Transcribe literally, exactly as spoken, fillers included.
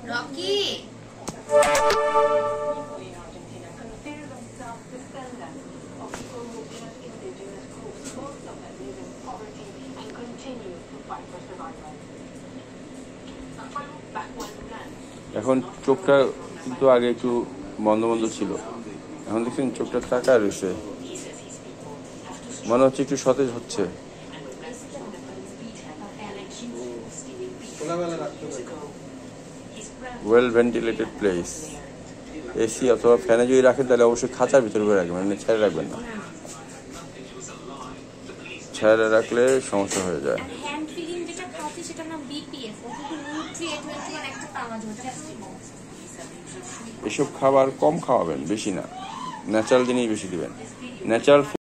Rocky এখন চোখটা কিন্তু আগে একটু বন্ধ বন্ধ ছিল, এখন দেখছেন চোখটা তাকায় রয়েছে, মনে হচ্ছে একটু সতেজ হচ্ছে। ওয়েল ভেন্টিলেটেড প্লেস, এসি অথবা ফ্যানে যদি রাখেন তাহলে অবশ্যই খাঁচার ভিতরে করে রাখবেন, মানে ছেড়ে রাখবেন না, ছেড়ে রাখলে সমস্যা হয়ে যায়। এসব খাবার কম খাওয়াবেন, বেশি না, ন্যাচারাল জিনিস বেশি দিবেন। ন্যাচারাল